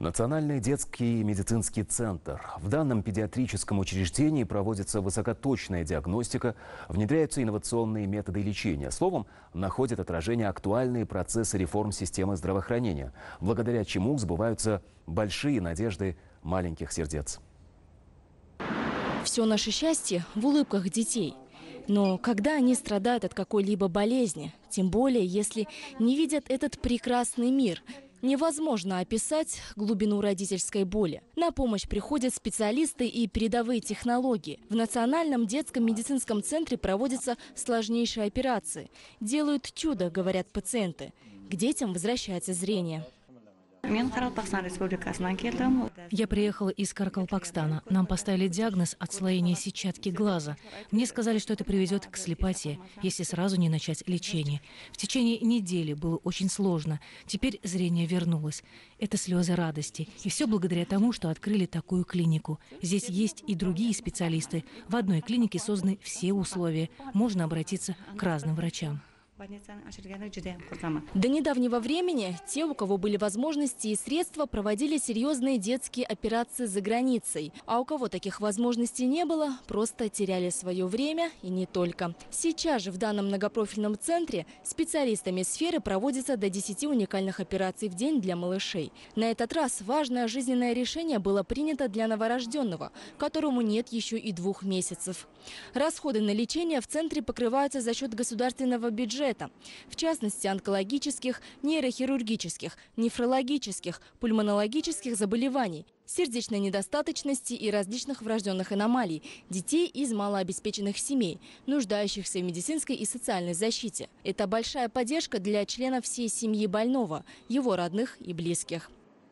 Национальный детский медицинский центр. В данном педиатрическом учреждении проводится высокоточная диагностика, внедряются инновационные методы лечения. Словом, находят отражение актуальные процессы реформ системы здравоохранения, благодаря чему сбываются большие надежды маленьких сердец. Все наше счастье в улыбках детей. Но когда они страдают от какой-либо болезни, тем более если не видят этот прекрасный мир, невозможно описать глубину родительской боли. На помощь приходят специалисты и передовые технологии. В Национальном детском медицинском центре проводятся сложнейшие операции. Делают чудо, говорят пациенты. К детям возвращается зрение. Я приехала из Каракалпакстана. Нам поставили диагноз отслоение сетчатки глаза. Мне сказали, что это приведет к слепоте, если сразу не начать лечение. В течение недели было очень сложно. Теперь зрение вернулось. Это слезы радости. И все благодаря тому, что открыли такую клинику. Здесь есть и другие специалисты. В одной клинике созданы все условия. Можно обратиться к разным врачам. До недавнего времени те, у кого были возможности и средства, проводили серьезные детские операции за границей. А у кого таких возможностей не было, просто теряли свое время и не только. Сейчас же в данном многопрофильном центре специалистами сферы проводится до 10 уникальных операций в день для малышей. На этот раз важное жизненное решение было принято для новорожденного, которому нет еще и 2 месяцев. Расходы на лечение в центре покрываются за счет государственного бюджета. В частности, онкологических, нейрохирургических, нефрологических, пульмонологических заболеваний, сердечной недостаточности и различных врожденных аномалий, детей из малообеспеченных семей, нуждающихся в медицинской и социальной защите. Это большая поддержка для членов всей семьи больного, его родных и близких.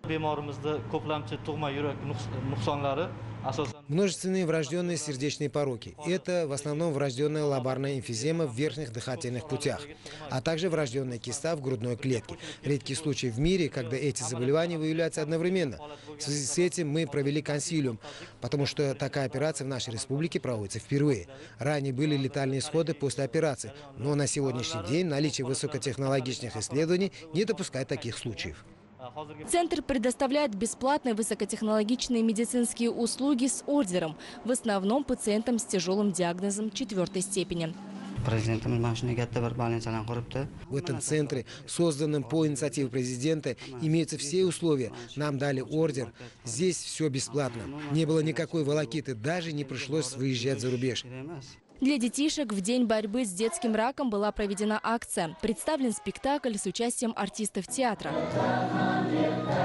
Множественные врожденные сердечные пороки. Это в основном врожденная лобарная эмфизема в верхних дыхательных путях, а также врожденная киста в грудной клетке. Редкий случай в мире, когда эти заболевания выявляются одновременно. В связи с этим мы провели консилиум, потому что такая операция в нашей республике проводится впервые. Ранее были летальные исходы после операции, но на сегодняшний день наличие высокотехнологичных исследований не допускает таких случаев. Центр предоставляет бесплатные высокотехнологичные медицинские услуги с ордером, в основном пациентам с тяжелым диагнозом 4-й степени. В этом центре, созданном по инициативе президента, имеются все условия. Нам дали ордер. Здесь все бесплатно. Не было никакой волокиты, даже не пришлось выезжать за рубеж. Для детишек в день борьбы с детским раком была проведена акция. Представлен спектакль с участием артистов театра.